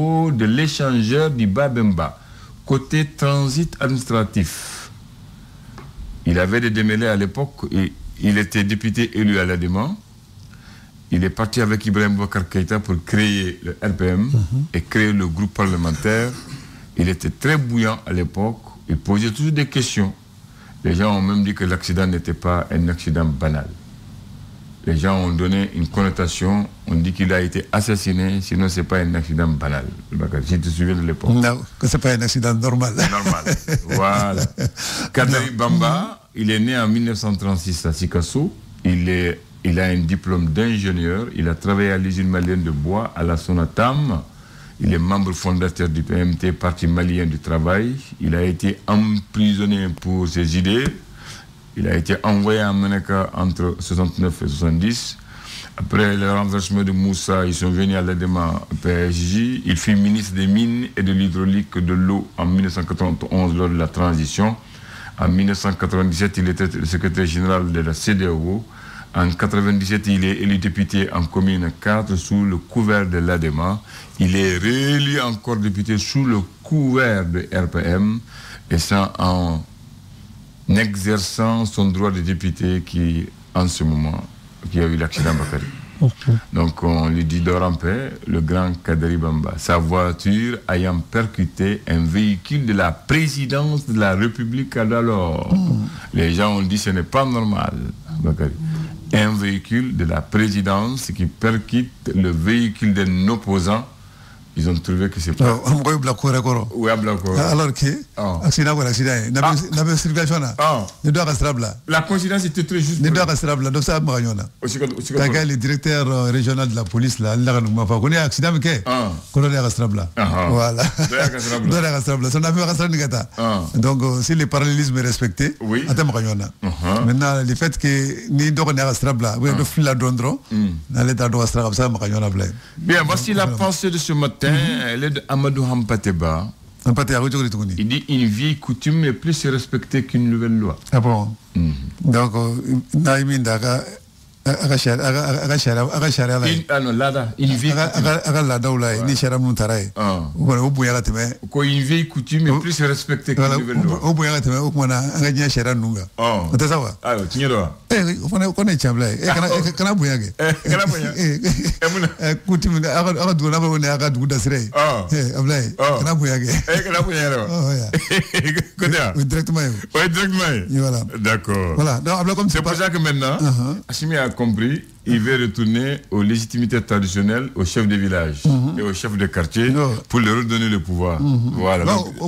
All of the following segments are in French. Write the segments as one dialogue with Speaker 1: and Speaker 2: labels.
Speaker 1: niveau de l'échangeur du Babemba, côté transit administratif. Il avait des démêlés à l'époque et il était député élu à l'Adéma. Il est parti avec Ibrahim Boubacar Keïta pour créer le RPM et créer le groupe parlementaire. Il était très bouillant à l'époque. Il posait toujours des questions. Les gens ont même dit que l'accident n'était pas un accident banal. Les gens ont donné une connotation. On dit qu'il a été assassiné, sinon ce n'est pas un accident banal. Si tu te souviens de l'époque.
Speaker 2: Non, que ce n'est pas un accident normal.
Speaker 1: Normal, voilà. Kadari Bamba, il est né en 1936 à Sikasso. Il a un diplôme d'ingénieur. Il a travaillé à l'usine malienne de bois, à la Sonatam. Il est membre fondateur du PMT, Parti malien du travail. Il a été emprisonné pour ses idées. Il a été envoyé à Meneka entre 69 et 70. Après le renversement de Moussa, ils sont venus à l'ADEMA PSJ. Il fut ministre des Mines et de l'Hydraulique de l'eau en 1991 lors de la transition. En 1997, il était le secrétaire général de la CEDEAO. En 1997, il est élu député en commune 4 sous le couvert de l'ADEMA. Il est réélu encore député sous le couvert de RPM. Et ça en exerçant son droit de député qui, en ce moment, qui a eu l'accident Bakary. Donc on lui dit dors en paix, le grand Kadari Bamba. Sa voiture ayant percuté un véhicule de la présidence de la République d'alors. Les gens ont dit ce n'est pas normal, Bakary. Un véhicule de la présidence qui percute le véhicule d'un opposant. Ils ont trouvé que c'est pas...
Speaker 2: Oui, alors que accident ou accident, la circulation là, la coïncidence était très juste. Donc ça a le directeur régional de la police là, il a accident mais voilà. Donc si le parallélisme est respecté, maintenant le fait que ni donc
Speaker 1: bien, voici la pensée de ce matin. Elle est de Amadou Hampateba. Il dit une vieille coutume est plus respectée qu'une nouvelle loi.
Speaker 2: Ah bon? Donc, une
Speaker 1: vieille coutume est plus respectée qu'une nouvelle loi. D'accord. C'est pour ça que maintenant, Assimi a compris, il veut retourner aux légitimités traditionnelles, aux chefs de village et aux chefs de quartier pour leur redonner le pouvoir. Voilà.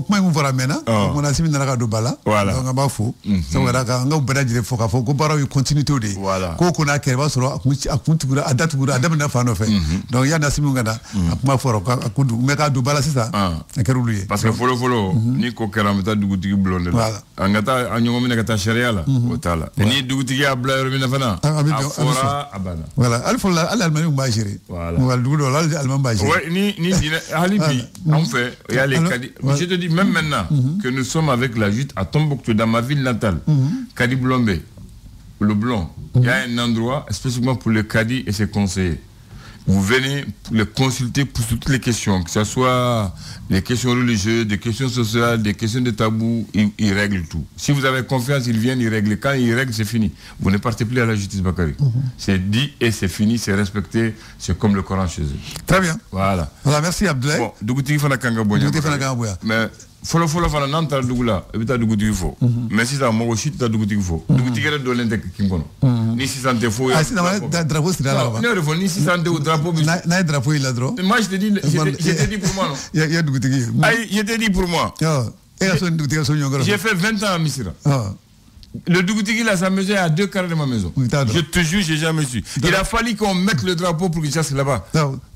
Speaker 1: Parce que follow ni ko karamata dugutigi blonde la angata anyongo mina kata sharia la otala ni dugutigi abla yormina fana afora abana
Speaker 2: voilà alfola allemand ba géré voilà dugudo allemand ba géré
Speaker 1: ouais ni halibi en fait il y a les Kadi. Je te dis même maintenant que nous sommes avec la JUT à Tombouctou dans ma ville natale Kadi Blombe le Blanc il y a un endroit spécifiquement pour le Kadi et ses conseillers. Vous venez les consulter pour toutes les questions, que ce soit les questions religieuses, des questions sociales, des questions de tabou, ils règlent tout. Si vous avez confiance, ils viennent, ils règlent. Quand ils règlent, c'est fini. Vous ne partez plus à la justice Bakary. C'est dit et c'est fini, c'est respecté, c'est comme le Coran chez eux.
Speaker 2: Très bien.
Speaker 1: Voilà.
Speaker 2: Voilà, merci Abdoulaye.
Speaker 1: Bon, Dougouti Fana Kangaboya. Mais follow fana nanta dugula ebita duguti fo mais si ça mo aussi ta duguti fo duguti gere do len tek kingono ni si sante fo
Speaker 2: ah si na drapeau c'est là
Speaker 1: non refo ni si sante au drapeau
Speaker 2: na drapeau il a droit
Speaker 1: moi je te dis pour moi non
Speaker 2: il y a duguti
Speaker 1: ay je te dis pour moi j'ai fait 20 ans à Missira le Dougoutigui là, ça mesure à 2 quarts de ma maison. Je te jure, j'ai jamais su. Il a fallu qu'on mette le drapeau pour qu'il chasse là-bas.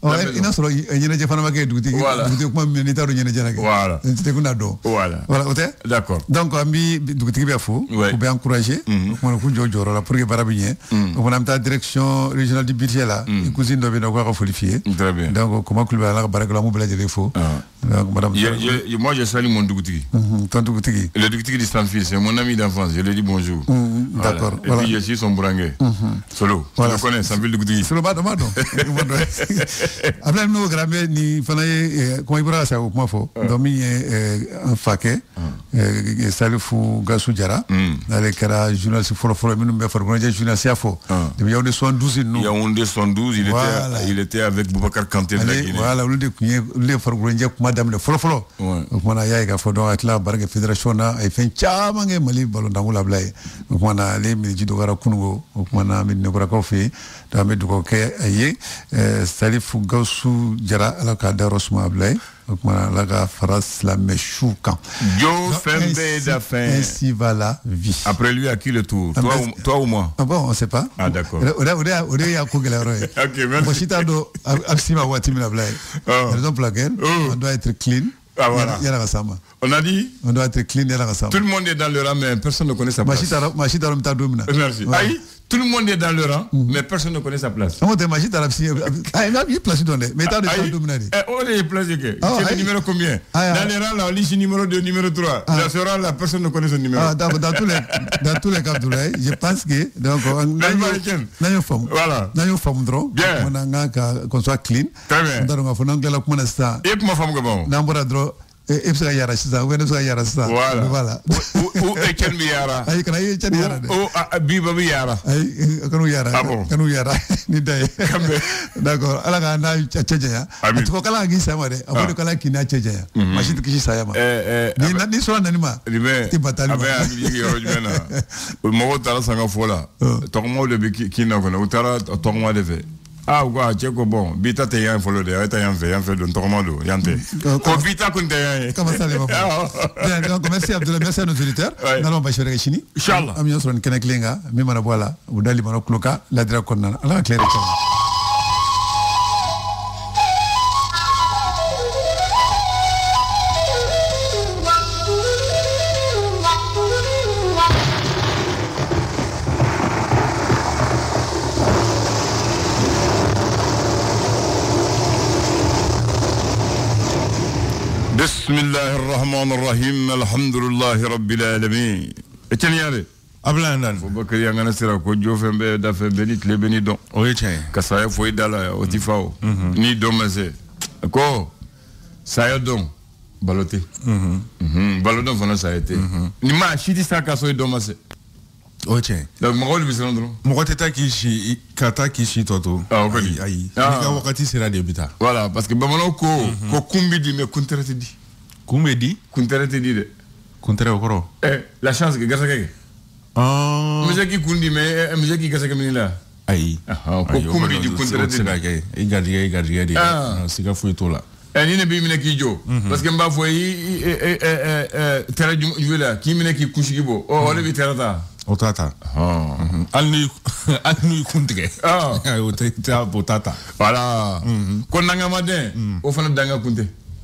Speaker 1: Voilà. Voilà. D'accord.
Speaker 2: Donc, Ami Dougoutigui Bafou, vous pouvez encourager. On a pour que Barabigné. On a la direction régionale du budget là. Une cousine de Bénogua Folifié.
Speaker 1: Très bien.
Speaker 2: Donc, comment que le Baraglamou Belade des faux.
Speaker 1: Moi, je salue mon Dougoutigui.
Speaker 2: Ton Dougoutigui.
Speaker 1: Le Dougoutigui de Stanfield, c'est mon ami d'enfance. Je le dis bonjour.
Speaker 2: D'accord.
Speaker 1: Et puis je suis son bourangais. Solo. Tu le connais, sans ville de Goudiri.
Speaker 2: Solo, pardon. Après, nous, Gramé, ni fallait, comment il pourra ça au point faux. Domi un faquet, Salifou Gassou Diara, dans les cas journaliste Folo, mais nous me faisons journaliste à faux. Il y a 72 nous.
Speaker 1: Il y a 72, il était avec Boubacar Kanté de la Guinée.
Speaker 2: Voilà, les Forgrondia, Madame le Folo. On a yaïga Fodon avec la Bargue Fédération, et fait Chamangue Mali, Ballon d'Amoula Blay. On a les Midi Dogara Kungo, on a mis Nobrakofi, dans Medukoke, aïe, Salifou Gassou Diara, à la Kadarosma Blay. Donc voilà, la phrase la mechoukan.
Speaker 1: Yo Fembe d'affaires.
Speaker 2: Ainsi va la vie.
Speaker 1: Après lui, à qui le tour? Toi ou moi?
Speaker 2: Ah bon, on ne sait pas.
Speaker 1: Ah d'accord.
Speaker 2: Ok, merci. Raison pour laquelle on doit être clean.
Speaker 1: Ah voilà. On a dit?
Speaker 2: On doit être clean.
Speaker 1: Tout le monde est dans le rang, mais personne ne connaît sa place. Merci. Aïe. Tout le monde est dans le rang, mais personne ne connaît sa place.
Speaker 2: On est placé dans les. Mais t'as de
Speaker 1: on est placé que. C'est le numéro combien? Dans les rangs, là, on lit numéro 2, numéro 3. Dans ce rang, là, personne ne connaît son numéro.
Speaker 2: Dans tous les cas, je pense que. Donc, on a une forme.
Speaker 1: Voilà.
Speaker 2: On a une forme drôle.
Speaker 1: Bien.
Speaker 2: On a qu'on soit clean.
Speaker 1: Très bien.
Speaker 2: On a une anglais là, comment ça?
Speaker 1: Et comment femme que bon?
Speaker 2: Et puis il y a ça, voilà.
Speaker 1: Ou Etienne Biara.
Speaker 2: Ay kana Etienne Biara.
Speaker 1: Ou Biba Biara.
Speaker 2: Ay kanu yara. Kanu yara. Ni dai. D'accord. Ala ka na chejeya. Tu ko kala ngi sama de. Abo kala kina chejeya. Machine kishi sayama. Ni so na ni ma.
Speaker 1: Ti batali. Abe abi yoro jmena. Mo tara sanga fola. Tokmo de kina ko na utara tokmo de fe. Ah, quoi, tu es bon. Bita te yan follow de, ta yan fait de tormando, yante. Ko bita kunte yan.
Speaker 2: Comment ça les va? Bien, donc merci Abdoulaye, merci à nos auditeurs. Nous allons passer à Chini.
Speaker 1: Inchallah.
Speaker 2: Amiens sur une keneklinga, mimana voilà, ou dali mano kloka, la dra konna. Allah claire.
Speaker 1: بسم الله الرحمن الرحيم الحمد لله رب العالمين. Etienne Yare.
Speaker 2: Ablandan.
Speaker 1: Faut que y ngana sira ko jofembe da fe benit le benidon.
Speaker 2: Oui tiens.
Speaker 1: Kasaya foi dala otifao. Ni domase. Ko saya don baloté. Balodon fana ça a été. Ni ma chiti sa kaso domase.
Speaker 2: Oui tiens.
Speaker 1: Donc mo le bisandro.
Speaker 2: Mo teta kishi kata kishi toto.
Speaker 1: Ah ok.
Speaker 2: Aïe. Ni ka wakati sera debita.
Speaker 1: Voilà parce que bamano ko kumbi di me kunterete di.
Speaker 2: Kumbedi?
Speaker 1: Kunterete di de.
Speaker 2: Kuntere okoro.
Speaker 1: La chance que gasa keke.
Speaker 2: Ah.
Speaker 1: Monsieur qui kundi mais monsieur qui gasa kemila.
Speaker 2: Aïe.
Speaker 1: Ah, ko kumbi di kunterete di.
Speaker 2: Igadiga di. Sika fui tola.
Speaker 1: Ni ne bi mine ki jo parce que mba foi tera juwela ki mine ki kushigibo o le bi terata.
Speaker 2: Otata. Alni kuntige. Otata potata.
Speaker 1: Voilà. Ko nanga maden o fana danga kunte.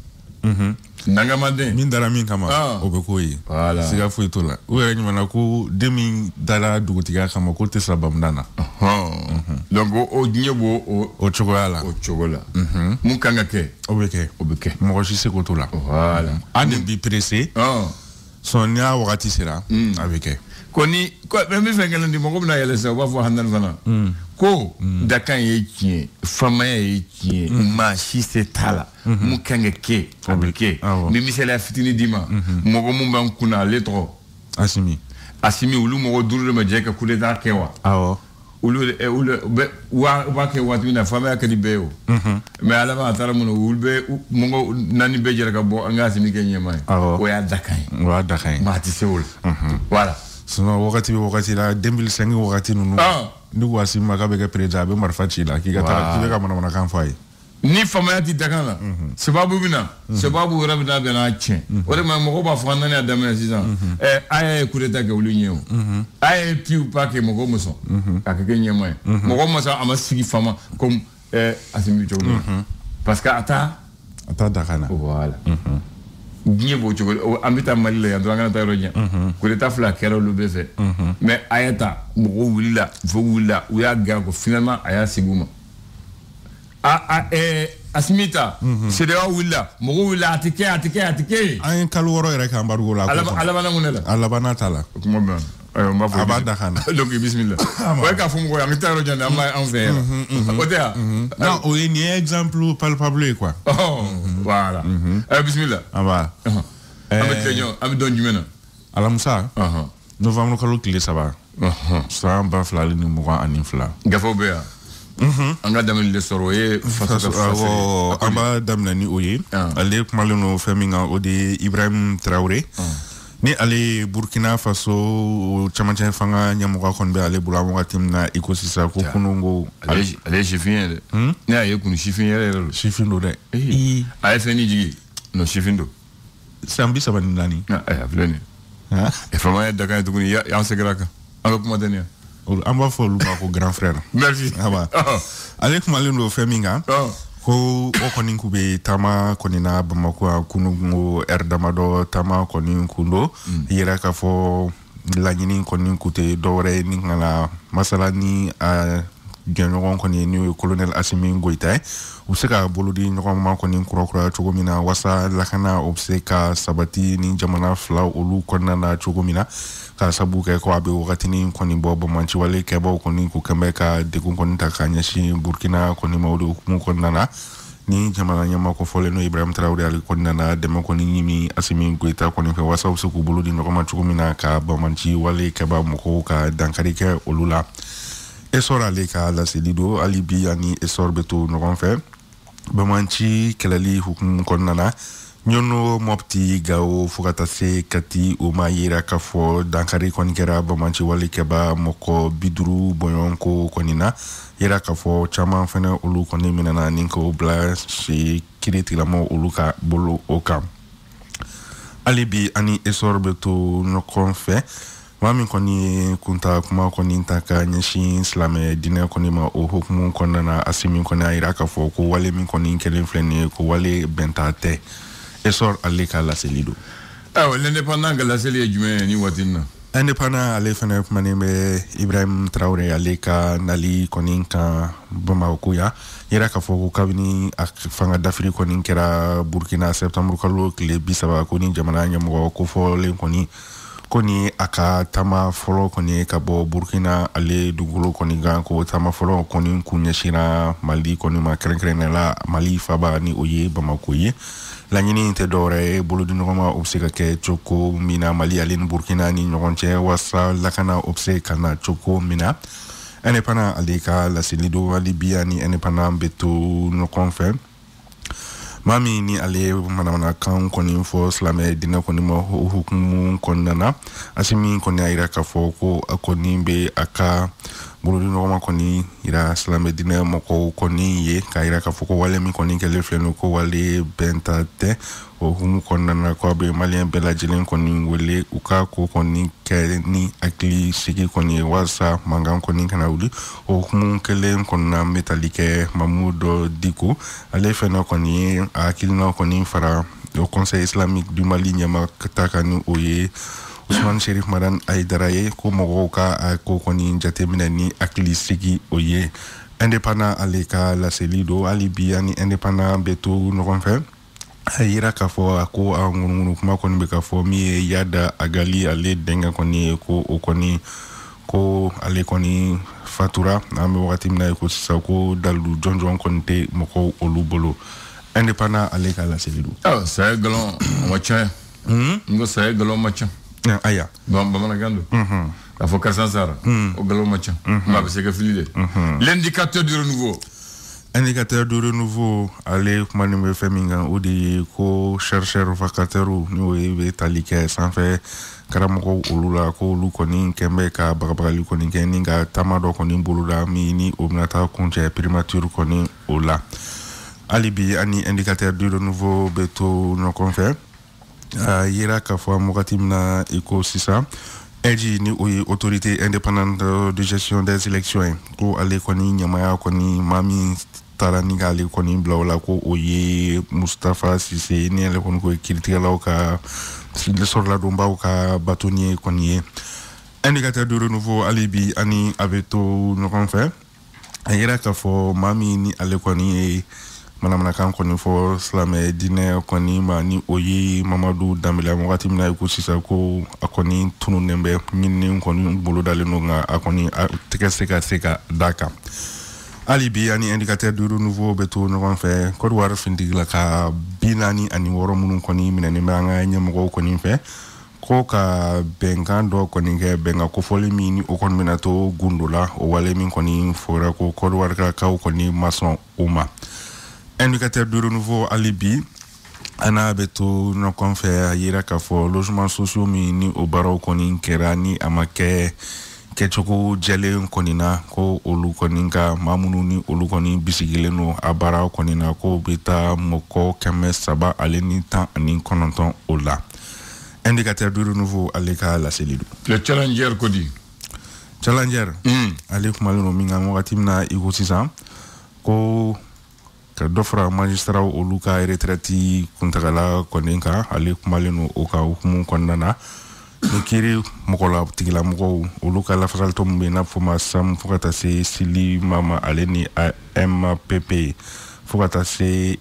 Speaker 1: Nanga maden.
Speaker 2: Min dara min kama obekoyi.
Speaker 1: Voilà.
Speaker 2: Siga fu itola. O yere nyama ko demi dara dugutiga kama ko tesla bamdana.
Speaker 1: Donc o nyebo
Speaker 2: o chogola.
Speaker 1: O chogola. Mun kanga ke.
Speaker 2: Obeke. Mo ko se ko tola.
Speaker 1: Voilà.
Speaker 2: Ande bi pressé. Sonia wakati sera avec
Speaker 1: koni ko même fengel ndi mo ko na yele se wa fo handan fana ko dakan ye kien fama ye kien ma shi se tala mu kanga ke abike mi misela fitini dima mo ko mu ban kuna letro asimi ulu mo ko duru me jeka kule da kewa ulu wa ke wa tuna fama ka di beo mais ala ba tara mo ulbe mo ko nani be jera ka bo anga asimi ke nyema ko ya dakan ma ti seul voilà.
Speaker 2: Sinon wakati la 2005 wakati nunu ni wasi makabe ke preja be marfachi la ki gata ki be ka mana kan fay
Speaker 1: ni fama ti dakana sababu bina sababu rabina bena chen o de ma mo ba fana na adamena sisan ay kureta ke ulunyo ay piu pa ke mo ko muso ka ke nyema mo ko muso amasigi fama comme asimi jogo parce que ata
Speaker 2: dakana
Speaker 1: voilà bien beau tu ambita malile ya ndanga ta ronya ko ta fla kero lu befe mais ayata mo wulila fo wulila u ya ga ko finalement aya siguma asimita c'est de wulila mo wulila atike
Speaker 2: ay kalworo ere ka mbarugo la
Speaker 1: alabana munela
Speaker 2: alabana tala
Speaker 1: ko mo ben Donc, bismillah. Ouais, quand vous voyez, on est en fait.
Speaker 3: Non, il y a un exemple palpable, quoi.
Speaker 1: Voilà. Bismillah. Avec Don Jumena.
Speaker 3: Alamsa. Novembre, quand le ça va. Ça, on va faire le numéro en infla.
Speaker 1: Gafobea. On a damé le soroye face à
Speaker 3: Amba damnani oye. Allez, malino feminga ode Ibrahim Traoré. Ni ale Burkina Faso chamacha fanga nyamuka konbe ale bulamuka timna ekosisa ko kunungo
Speaker 1: ale chifin ni aye kunu chifin yele
Speaker 3: chifin do de
Speaker 1: aye feni jigi no chifin do
Speaker 3: sambi sabani nani
Speaker 1: afleni e fama daga to kuni ya segraka anga kuma denia
Speaker 3: amba fo lu ko grand frère
Speaker 1: merci
Speaker 3: aba ale kuma lendo feminga ko okonin kube tama konina Bamako kunungo erdamado tama konin kundo yera ka fo lanyini konin kute dore ni ngala masala ni a genyogon konin ni colonel Assimi Goïta useka bolodi nyoko ma konin kurokura chogomina wasa lakana obseka sabati ni jamana fla olu konana chogomina ka sabuke ko abe wakati ni konin bobo manchi wale kebo konin ku kembeka degun konin takanya shi Burkina konin mawdu mu konana ni jamana nyama ko fole no Ibrahim Traoré ali konana demo konin yimi Assimi Goïta konin fe wasa usuku bolodi nyoko ma chogomina ka bamanchi wale keba moko ka dankarike olula esora le ka la selido alibi ani esor beto no konfe bamanchi kelali hukum konana nyono mopti gao fukata se kati o mayira kafo dankari konikera bamanchi wale keba moko biduru boyonko konina yera kafo chama fene olu koni minana ninko bla shi kiriti lamo oluka bolo oka alibi ani esor beto no konfe Mami koni kunta kuma koni ntaka nyeshi islame dine koni ma o hukumu konana Assimi koni iraka fo ko wale min koni kelen flene ko wale bentate esor alika la selido
Speaker 1: l'indépendant que la seli jume ni watina
Speaker 3: indépendant ale fene manime Ibrahim Traoré alika nali koni ka Bamako ya iraka fo ko kabini ak fanga d'Afrique koni kera Burkina septembre kalo kle bisaba koni jamana nyamo ko fo le koni aka tama folo koni kabo Burkina ale dugulo koni gan ko tama folo koni kunyashira Mali koni ma krenkrena Mali faba ni oye Bamako ye la nyini te dore bolo du ngoma obseka ke choko mina Mali alin Burkina ni ngonche wasa lakana obseka na choko mina ene pana alika la selido alibia ni ene pana beto no konfe Mami ni ale mana kan koni fo slame dina koni mo hukumu konana Assimi koni ira ka fo ko akoni be aka bulu no ma koni ira slame dina mo ko koni ye ka ira ka fo ko wale mi koni kele fleno ko wale bentate o humu konana ko be malien bela jilen koni wele uka ko koni ke ni akli sigi koni wasa mangam koni kana uli o humu kele konna metalike Mamudo Diko ale feno koni akilina koni fara au Conseil islamique du Mali nyama katakani oye Ousmane Cherif Madan Aïdaraye ko mogoka ko koni njatemina ni akli sigi oye indépendant aleka la selido alibi ani indépendant beto no konfe ayira ka fo ako angunu kuma koni be ka fo mi yada agali ale denga koni ko o koni ko ale koni fatura ame wakati mna ko sako dalu jonjon konte moko olubolo indépendant aleka la selido
Speaker 1: c'est galon matcha ngo c'est galon matcha
Speaker 3: aya
Speaker 1: bamana gando la fo kasansara o galon matcha ma be c'est que filide l'indicateur du renouveau
Speaker 3: indicateur de renouveau ale manime feminga odi ko chercheur vacataire ni we talike sans fait karamoko olula ko lu koni kembe ka bagabagali koni keninga tamado koni bulula mini obnata konje primature koni ola alibi ani indicateur de renouveau beto no konfer yera ka fo mokatimna ecosystem Eji ni autorité indépendante de gestion des élections ko ale koni nyamaya koni mami tarani gali koni blawla ko oye Mustafa Cissé ni ale kon ko critique la ka le sorla domba ka batonier koni indicateur de renouveau alibi ani aveto no kon fait ayera ka fo mami ni ale koni manamanakan kɔni fɔ silamɛ dinɛ kɔni ma ni o ye Mamadu Dambele wagati min na ko sisan ko a kɔni tununen bɛ ɲinini kɔni bolo dalen no nka a kɔni tɛgɛ se ka da kan hali bi ani indicateur du renouveau bɛ to ɲɔgɔn fɛ Côte d'Ivoire fintigi la ka 46 minnu kɔni minɛnen bɛ an ka ɲɛmɔgɔw kɔni fɛ ko ka bɛnkan dɔ kɔni kɛ bɛnkan kofɔli min ni o kɔni bɛna to gundo la o wale min kɔni fɔra ko Côte d'Ivoire ka kaw kɔni ma sɔn o ma indicateur du renouveau hali bi ana bɛ to ɲɔgɔn fɛ a yira k'a fɔ logements sociaux min ni o baaraw kɔni kɛra ni a ma kɛ kɛcogo jɛlen kɔni na ko olu kɔni ka maa minnu ni olu kɔni bisigilen no a baara kɔni na ko bɛ taa mɔgɔ 319 o la indicateur du renouveau ale ka laseli do
Speaker 1: le challenger ko di
Speaker 3: challenger ale kumalen no min kan wagati min na i ko sisan ko ka dɔ fara magistrat olu ka retraite kuntagala kɔni kan ale kumalen no o ka hukumu kɔnɔna na ni kiri mɔgɔ la tigilamɔgɔw olu ka lafasalitɔ min bɛ n'a fɔ ma sam fo ka taa se Sili Mama ale ni MPP fo ka taa se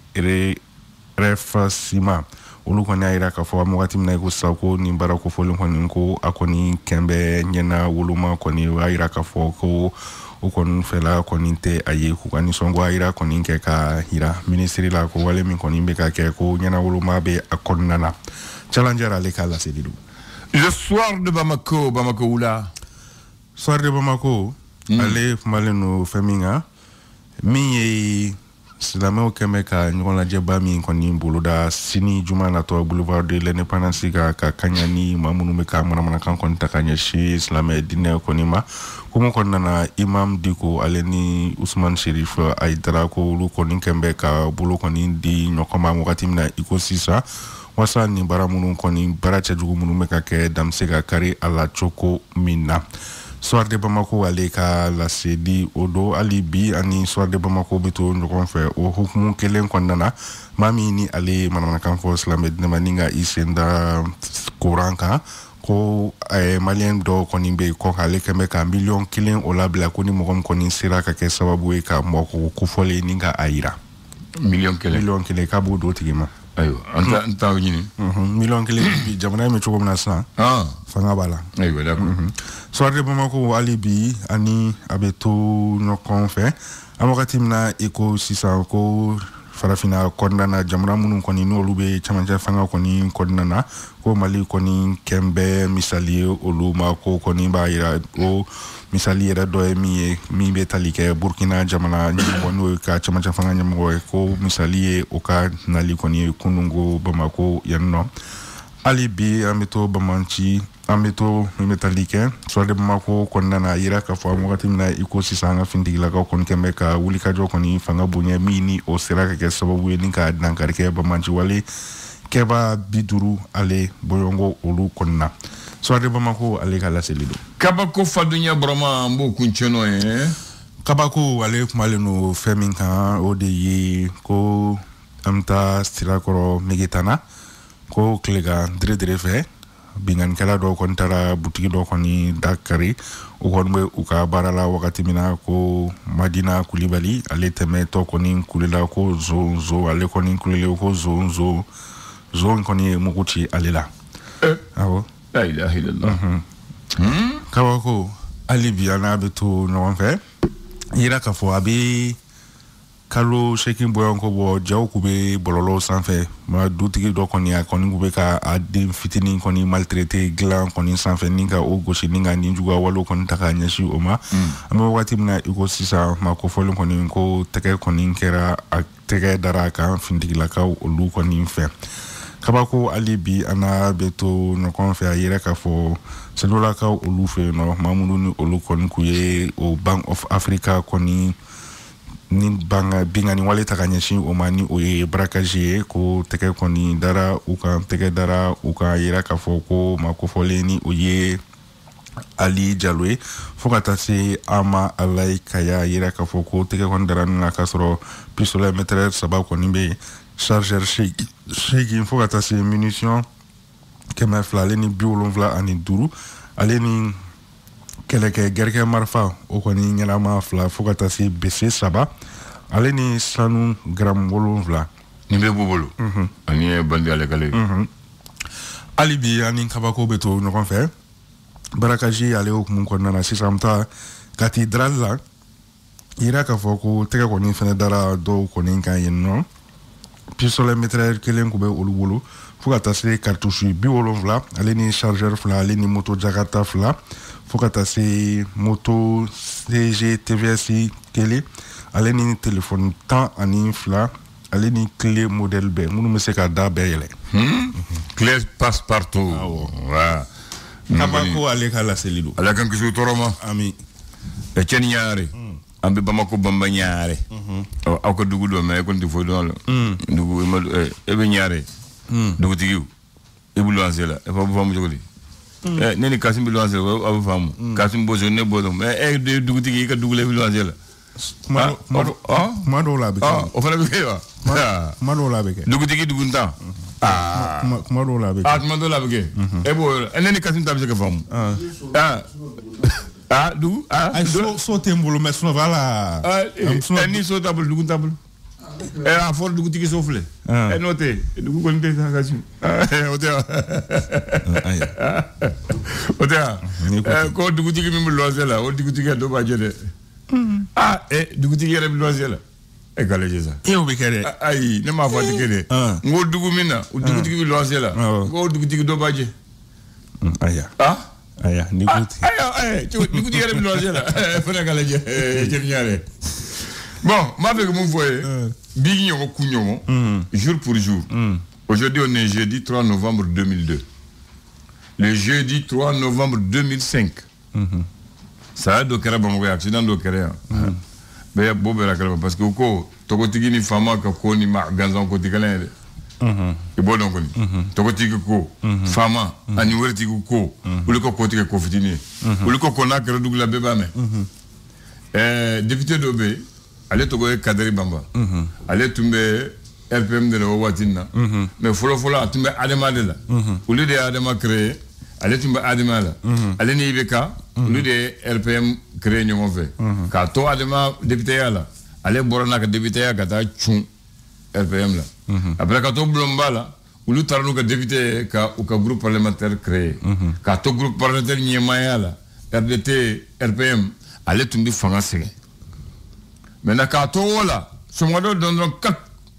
Speaker 3: Refasima olu kɔni y'a jira k'a fɔ wagati min na ko sisan ko nin baara kofɔlen kɔni ko a kɔni kɛn bɛ ɲɛna woloma kɔni o y'a jira k'a fɔ ko o kɔni fɛla kɔni tɛ a ye k'u ka nisɔngoya jira kɔni kɛ ka jira ministre la ko wale min kɔni bɛ ka kɛ ko ɲɛna woloma bɛ a kɔnɔna na challenger ale ka laseli do
Speaker 1: le soir de Bamako Oula
Speaker 3: soir de Bamako ale kumalen no fɛn min kan min ye silamɛw kɛmɛ ka ɲɔgɔn lajɛba min kɔni boloda sini juma natɔ boulevard de l'indépendance ka kaɲa ni maa minnu bɛ ka manamanakan kɔni ta ka ɲɛsin silamɛ dinɛ kɔni ma komi kɔnɔna na Imam Diko ale ni Usman Sherif Aidara ko olu kɔni kɛmɛ ka bolo kɔni di ɲɔgɔn ma wagati min na i ko sisan wasa ni baara minnu kɔni baara cɛjugu minnu bɛ ka kɛ dan bɛ se ka kari a la cogo min na soir de Bamako ale ka laseli o do hali bi ani soir de Bamako bɛ to ɲɔgɔn fɛ o hukumu kelen kɔnɔna na maa min ni ale manamanakan fɔ silamɛ dinɛma ni ka i sen da kuran kan ko maliyɛn dɔ kɔni bɛ yen kɔ ale kɛmɛ ka 1 million o labila ko ni mɔgɔ min kɔni sera ka kɛ sababu ye ka mɔgɔ kofɔlen ni ka a yira
Speaker 1: 1 million
Speaker 3: k'a b'o do tigi ma
Speaker 1: ayiwa an t'aw ɲini
Speaker 3: 1 million bi jamana in bɛ cogo min na sisan fanga b'a la
Speaker 1: ayiwa d'accord
Speaker 3: soir de Bamako hali bi ani a bɛ to ɲɔgɔn fɛ an wagati min na i ko sisan ko farafina kɔnɔna na jamana minnu kɔni n'olu bɛ camancɛ fanga kɔni kɔnɔna na ko Mali kɔni kɛn bɛ misali ye olu ma ko kɔni b'a jira o misali yɛrɛ dɔ ye min bɛ tali kɛ Burkina jamana ɲɛmɔgɔ n'o ye ka camancɛ fanga ɲɛmɔgɔ ye ko misali ye o ka nali kɔni ye kunungo Bamako yan nɔ hali bi an bɛ to Bamanci an bɛ to min bɛ tali kɛ soir de Bamako kɔnɔna na a jira k'a fɔ wagati min na i ko sisan an ka fintigilakaw kɔni kɛn bɛ ka wulikajɔ kɔni fanga bonya min ni o sera ka kɛ sababu ye ni ka dankari kɛ Bamanci wale kɛba 50 ale bɔɲɔgɔnko olu kɔnɔna soir de Bamako ale ka laseli do
Speaker 1: kabako fadunya Burama an b'o kuncɛ n'o ye
Speaker 3: kabako ale kumalen no fɛn min kan o de ye ko an bɛ taa sirakɔrɔ Megetana ko tile ka dire fɛ binganikɛla dɔw kɔni taara butigi dɔ kɔni dakari o kɔni bɛ u ka baara la wagati min na ko Madina Kulibali ale tɛmɛtɔ kɔni kulela ko zo ale kɔni kulele ko zo kɔni ye mugu ci ale la awɔ
Speaker 1: la ilaha illallah
Speaker 3: kabako hali bi n'a bɛ to ɲɔgɔn fɛ yira k'a fɔ a bɛ kalo sekin bɔyanko bɔ jaw k'u bɛ bɔlɔlɔw sanfɛ ma dutigi dɔ kɔni a kɔni k'u bɛ ka a den fitinin kɔni maltraité dilan kɔni sanfɛ ni ka o gosi ni ka nin juguya walew kɔni ta k'a ɲɛsin o ma an bɛ wagati min na i ko sisan ma kofɔlen kɔni ko tɛgɛ kɔni kɛra a tɛgɛ dara a kan fintigilakaw olu kɔni fɛ kabako hali bi ana bɛ to ɲɔgɔn fɛ a yɛrɛ k'a fɔ selulakaw olu fɛ yen nɔ maa minnu ni olu kɔni k'u ye o Bank of Africa kɔni ni bingani wale ta ka ɲɛsin o ma ni o ye braquage ye ko tɛgɛ kɔni dara u kan tɛgɛ dara u kan yira k'a fɔ ko ma kofɔlen ni o ye Ali Jalo ye fo ka taa se Ama Alayi Kaya yira k'a fɔ ko tɛgɛ kɔni dara na k'a sɔrɔ pistolet mètre 3 kɔni bɛ yen chargeur 8 fo ka taa se munition 200 ale ni 75 ale ni kɛlɛkɛ gɛrɛkɛ marifa o kɔni ɲɛnama 2 fo ka taa se BC 3 ale ni sanu gram 7
Speaker 1: ni be bobolo ani bandi ale kale
Speaker 3: ali bi ani kabako beto no kon fe barakaji ale o mun kon nana sisamta cathédrale la ira ka foko tege ko ni fene dara do ko ni kan yenno pistolet métrailleur kelen ko be olu fuka tase cartouche bi wolonvla ale ni chargeur fla ale ni moto jakarta fla fuka tase moto CG TVS kele ale ni téléphone temps ani fla ale ni clé modèle B munu me se ka da be yele
Speaker 1: clé passe partout wa
Speaker 3: kabako ale kala selido
Speaker 1: ala kan kisu toroma
Speaker 3: ami
Speaker 1: e chen ñaare ambe bamako bamba ñaare aw ko dugu do me ko ndi fo do la dugu ma e be ñaare dugu tigiw e bu lancer la e fa bu famu jogoli neni kasim bi lancer la abu famu kasim bozo ne bodo e dugu tigi ka dugu le bi lancer la
Speaker 3: mado la be
Speaker 1: o fa la be wa
Speaker 3: mado la be
Speaker 1: dugu tigi dugu nta
Speaker 3: mado la be
Speaker 1: mado la be e bo neni kasim tabi ka famu du
Speaker 3: so tembolo mais sono vala
Speaker 1: ni so table dugu table a for dugu tigi souffle noté dugu ko nte kasim ko dugu tigi mi loise la o dugu tigi do ba jede dugu tigi re loise la e gale jesa
Speaker 3: e o be kere
Speaker 1: ai ne ma fati kede ngo dugu mina o dugu tigi mi loise la ngo dugu tigi do ba je
Speaker 3: aya aya ni guti
Speaker 1: ni guti yare bi loje la fona kala je ñaare bon ma fait que mon voyez bigi ñoko kuñomo jour pour jour aujourd'hui on est jeudi 3 novembre 2002 le jeudi 3 novembre 2005 ça a do kera bamo accident do kera be bobe la kala parce que ko to ko tigini fama ka ko ni ma ganzon ko tigale e bo donc ni to ko tigi ko fama ani werti ko uli ko tigi ko fitini uli ko na kera dugla be ba me député dobe ale to ko kadri bamba ale tumbe RPM de la watina mais folo tumbe adema de la uli de adema créé ale tumbe adema la ale ni ibeka uli de RPM créé ñomo fe ka to adema député ala ale borona ka député ya ka ta chun RPM la après ka to blomba la ulu tarnu ka député ka ou ka groupe parlementaire créé ka to groupe parlementaire ñemaya la RDT RPM ale tumbi fanga sege maintenant ka to wala somodo don kat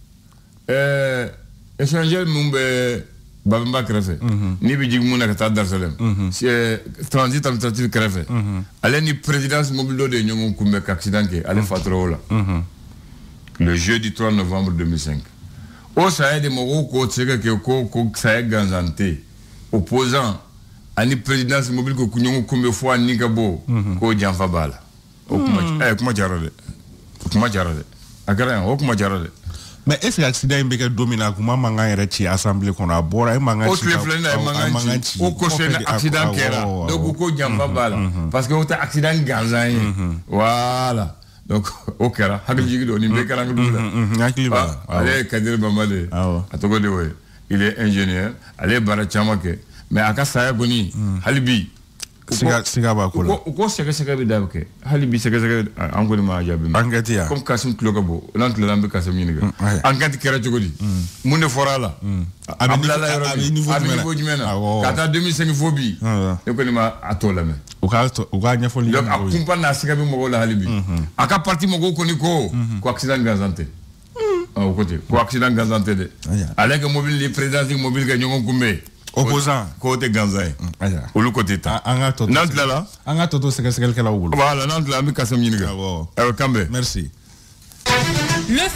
Speaker 1: échanger mumbe babamba krefe ni bi jigmu na ka Dar Salem c'est transit administratif krefe ale ni présidence mobile de ñomo kumbe ka accident ke ale fatro wala le jeudi 3 novembre 2005 au Sahel de Morocco tsega ke ko Sahel ganzante opposant ani présidence mobile ko kunyomo kumbe fo ni gabo ko janfa bala o kuma jarade agara o kuma jarade
Speaker 3: mais est-ce que accident imbe ke domina kuma manga yere ci assemblée qu'on a bora e manga
Speaker 1: ci o ko c'est accident kera donc ko janfa bala parce que o ta accident ganzan voilà donc o kera hakil jigi do ni be kala ngudula ale kadir bamade atoko de we il est ingénieur ale bara chamake mais aka saya goni halibi
Speaker 3: siga ba kula
Speaker 1: ko sega bi dabke halibi sega angoni ma jabi
Speaker 3: angati ya
Speaker 1: comme Kasim Tlogabo lant le lambe Kasim yiniga angati kera jogodi munde forala abi niveau jumena kata 2005 fobi e ko ni ma atola me
Speaker 3: o ka nya foli
Speaker 1: donc akumpa na sega bi mo la halibi aka parti mo ko ni ko accident gazante au côté ko accident gazante de avec mobile les présidents mobile ga nyongo kumbe
Speaker 3: opposant
Speaker 1: côté ganzay au le côté ta nant là
Speaker 3: anga toto sekel kala wulu
Speaker 1: voilà nant là mi Kasim yiniga kambe
Speaker 3: merci
Speaker 4: le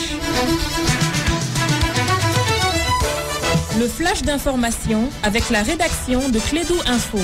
Speaker 4: flash d'information avec la rédaction de Clédou Info.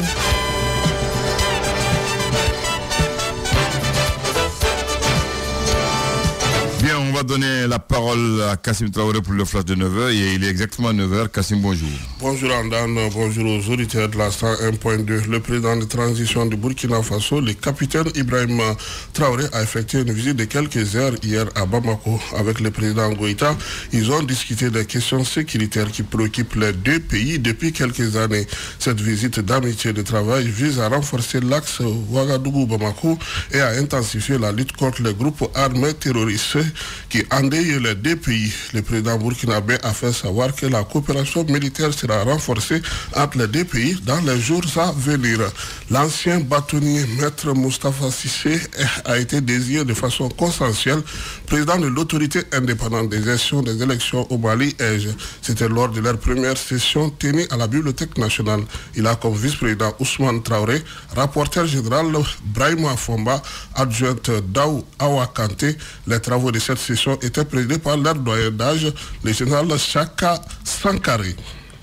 Speaker 1: Bien, on va donner la parole à Kassim Traoré pour le flash de 9h et il est exactement 9h. Kassim, bonjour.
Speaker 5: Bonjour Andane, bonjour aux auditeurs de la 101.2. Le président de transition du Burkina Faso, le capitaine Ibrahim Traoré, a effectué une visite de quelques heures hier à Bamako avec le président Goïta. Ils ont discuté des questions sécuritaires qui préoccupent les deux pays depuis quelques années. Cette visite d'amitié et de travail vise à renforcer l'axe Ouagadougou-Bamako et à intensifier la lutte contre les groupes armés terroristes qui endeuillent les deux pays. Le président burkinabé a fait savoir que la coopération militaire sera renforcée entre les deux pays dans les jours à venir. L'ancien bâtonnier maître Moustapha Cissé a été désigné de façon consensuelle président de l'autorité indépendante des gestions des élections au Mali. C'était lors de leur première session tenue à la Bibliothèque nationale. Il a comme vice-président Ousmane Traoré, rapporteur général Brahima Fomba, adjointe Daou Awa Kanté. Les travaux de cette session étaient présidés par leur doyen d'âge, le général Chaka Sankari.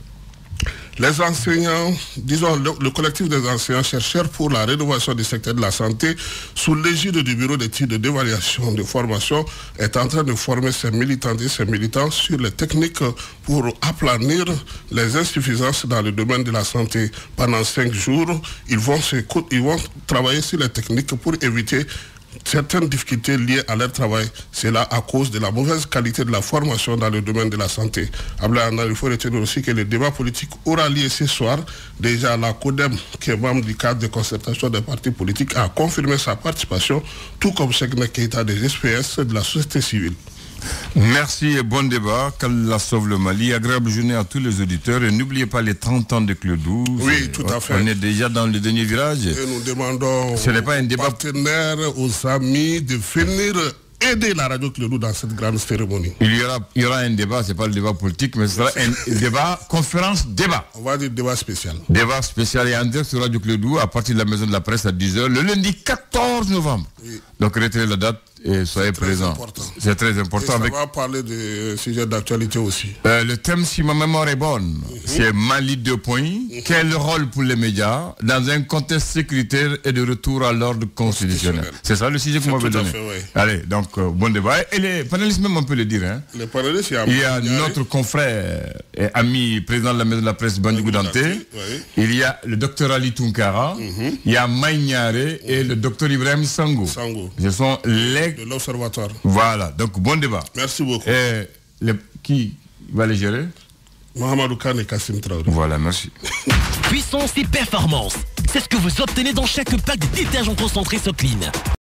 Speaker 5: Les enseignants, disons le collectif des enseignants chercheurs pour la rénovation du secteur de la santé, sous l'égide du bureau d'études d'évaluation de formation, est en train de former ses militantes et ses militants sur les techniques pour aplanir les insuffisances dans le domaine de la santé. Pendant 5 jours, ils vont travailler sur les techniques pour éviter certaines difficultés liées à leur travail. C'est là à cause de la mauvaise qualité de la formation dans le domaine de la santé. Il faut retenir aussi que le débat politique aura lieu ce soir. Déjà, la CODEM, qui est membre du cadre de concertation des partis politiques, a confirmé sa participation, tout comme Segne Keita des SPS de la société civile.
Speaker 1: Merci et bon débat. Qu'Allah sauve le Mali. Agréable journée à tous les auditeurs. Et n'oubliez pas les 30 ans de Clodou.
Speaker 5: Oui, tout à fait.
Speaker 1: On est déjà dans le dernier virage.
Speaker 5: Et nous demandons
Speaker 1: aux
Speaker 5: partenaires, aux amis de venir aider la radio Clodou dans cette grande cérémonie.
Speaker 1: Il y aura un débat, c'est pas le débat politique, mais ce sera un débat, conférence débat.
Speaker 5: On va dire débat spécial.
Speaker 1: Débat spécial et en direct sur Radio Clodou à partir de la maison de la presse à 10h le lundi 14 novembre. Oui. Donc retenez la date et soyez présents. C'est très important.
Speaker 5: Et ça va parler de sujets d'actualité aussi.
Speaker 1: Le thème, si ma mémoire est bonne, c'est Mali 2 points. Quel rôle pour les médias dans un contexte sécuritaire et de retour à l'ordre constitutionnel. C'est ça le sujet que vous m'avez donné. Allez, donc bon débat. Et les panélistes même, on peut le dire. Hein.
Speaker 5: Les panélistes,
Speaker 1: il y a notre confrère et ami, président de la maison de la presse, Bandjougou Danté. Il y a le docteur Ali Tunkara. Il y a Maïniare et le docteur Ibrahim Sango. Ce sont les
Speaker 5: de l'Observatoire.
Speaker 1: Voilà, donc bon débat.
Speaker 5: Merci beaucoup.
Speaker 1: Et qui va les gérer?
Speaker 5: Mohamedou Kane et Kassim Traoré.
Speaker 1: Voilà, merci.
Speaker 6: Puissance et performance, c'est ce que vous obtenez dans chaque pack de détergents concentrés Soclean.